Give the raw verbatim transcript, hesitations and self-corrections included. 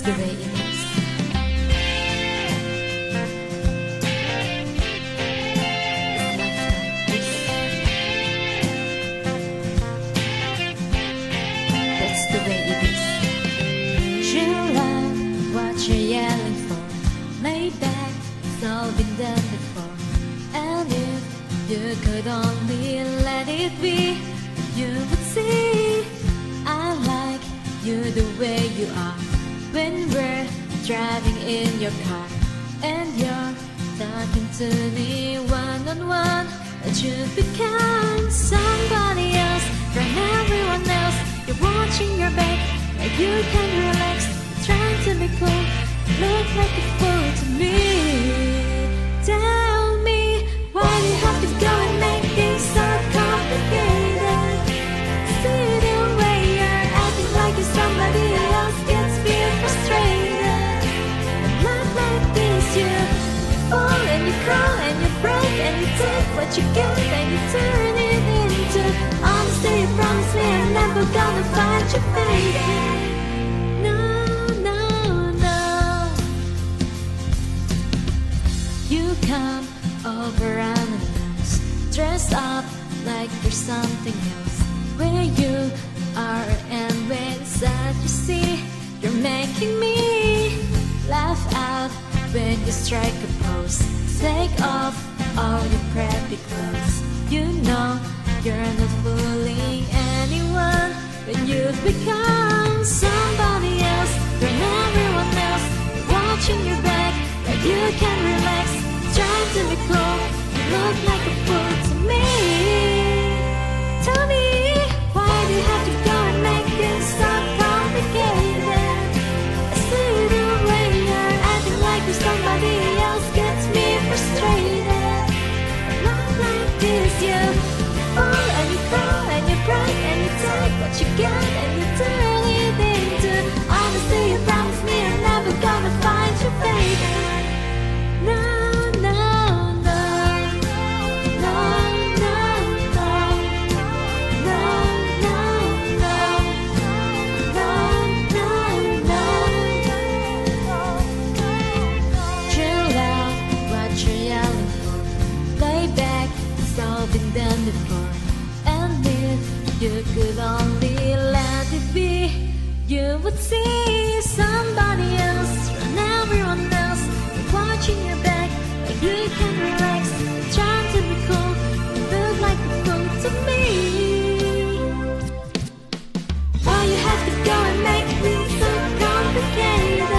the way it is. That's the way it is. True love, what you're yelling for. Lay back, it's all been done before. And if you could only let it be, you would see I like you the way you are. When we're driving in your car and you're talking to me one-on-one, that you've become somebody else from everyone else. You're watching your back like you can relax, trying to be cool, look like a fool to me. Tell me, why do you have to go and make things so complicated? See the way you're acting like you're somebody else gets me frustrated. And love like this, you fall and you crawl and you break and you take what you get and you turn it into honesty. You promise me I'm never gonna find you fading. No, no, no. You come over unannounced, dressed up like you're something else. Where you are and when sad you see, you're making me laugh out when you strike a pose. Take off all your preppy clothes. You know you're not fooling anyone, but you've become somebody else from everyone else. You're watching your back like you can relax, trying to be cool. You look like a fool to me. Tell me, why do you have to go and make things so complicated? I see the way you're acting like you're somebody else gets me frustrated. Not like this, you fall and you crawl and you break and you take what you get and you turn it into honesty. You promise me I'm never gonna find you, baby. No, no, no, no, no, no, no, no, no, no, no, no. True love, what you're yelling for. Lay back, it's all been done before. And if you could only let it be, you would see somebody else from everyone else. You're watching your back like you can relax, trying to be cool. You look like a fool to me. Why you have to go and make things so complicated?